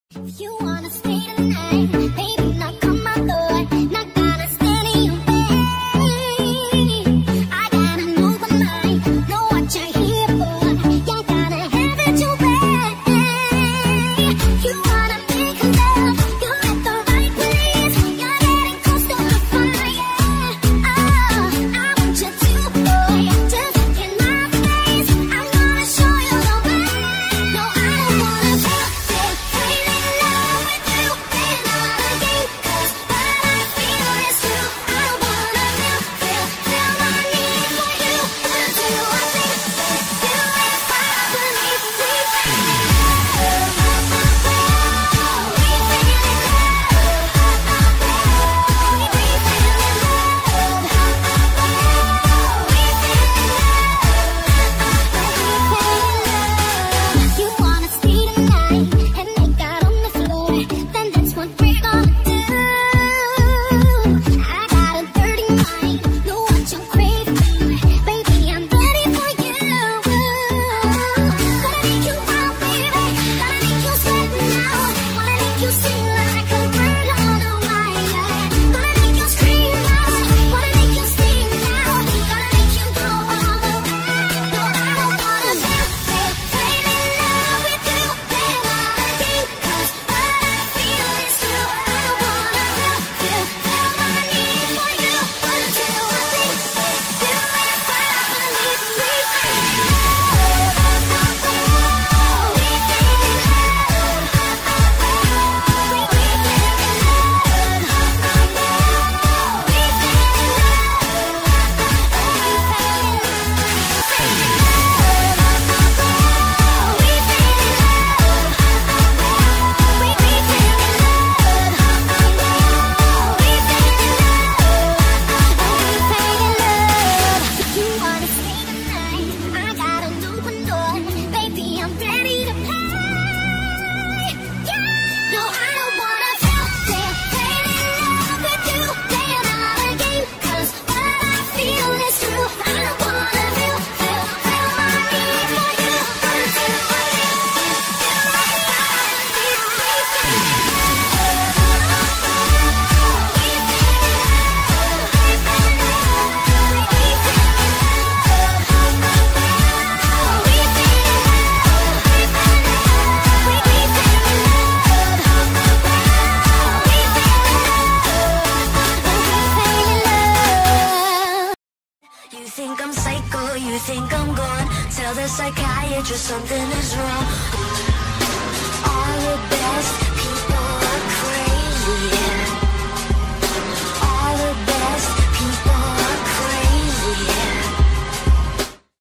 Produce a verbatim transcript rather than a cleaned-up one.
If you wanna stay tonight, baby, knock on my door. Not gonna stand in your way. I got an open mind, know what you're here for. You're gonna have it your way. You wanna make love, you're at the right place. You're getting close to the fire. Oh, I want you to, boy, just look in my face. I'm gonna show you the way. No, I don't wanna feel, feel, feel in love with you and all again. 'Cause what I feel is true. I don't wanna feel, feel, feel my need for you until I think that you is properly free. You wanna stay tonight and make out on the floor, then that's what we're gonna do. I got a dirty mind, know what you're craving, baby, I'm ready for you. Gonna make you wild, baby, gonna make you sweat now, wanna make you sing like a bird on a wire. Gonna make you scream now, wanna make you sing now, gonna make you go all the way. No, I don't wanna feel, feel, feel in love with you and all again. 'Cause what I feel is true. I don't wanna feel, feel, feel my need for you until I think that you is properly free. If you wanna stay tonight, I got an open door, baby, I'm ready to play. Yeah. No, I don't wanna feel, feel, feel in love with you and all again. 'Cause what I feel is true. I don't wanna feel, feel, feel my need for you until I think that you is properly You think I'm psycho, you think I'm gone. Tell the psychiatrist something is wrong.